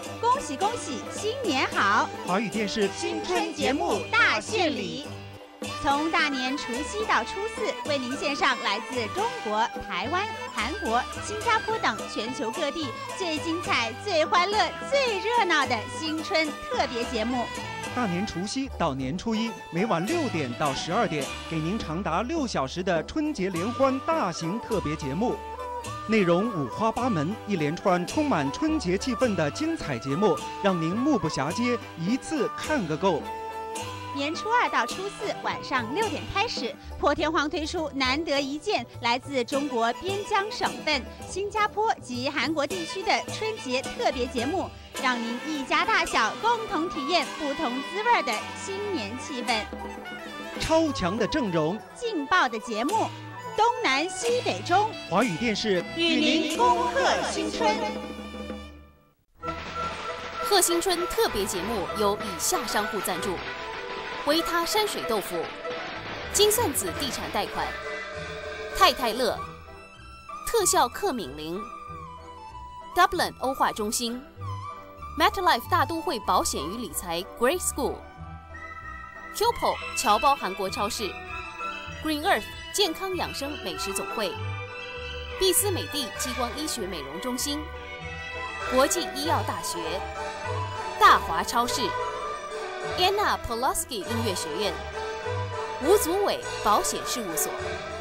恭喜恭喜，新年好！ 华语电视新春节目大献礼，从大年除夕到初四，为您献上来自中国、台湾、韩国、新加坡等全球各地最精彩、最欢乐、最热闹的新春特别节目。 大年除夕到年初一，每晚6点到12点，给您长达6小时的春节联欢大型特别节目。内容五花八门，一连串充满春节气氛的精彩节目，让您目不暇接，一次看个够。 年初2到初4晚上6点开始，破天荒推出难得一见来自中国边疆省份、新加坡及韩国地区的春节特别节目，让您一家大小共同体验不同滋味的新年气氛。 超强的阵容， 劲爆的节目，东南西北中， 华语电视与您恭贺新春。 贺新春特别节目由以下商户赞助：维他山水豆腐、金算子地产贷款、泰泰乐、特效克敏玲、Dublin 欧化中心、MetLife 大都会保险与理财 Great School、Kyopo 侨胞韩国超市、Green Earth 健康养生美食总会、碧斯美的激光医学美容中心、国际医药大学、大华超市、Anna Pulaski 音乐学院、吴祖伟保险事务所。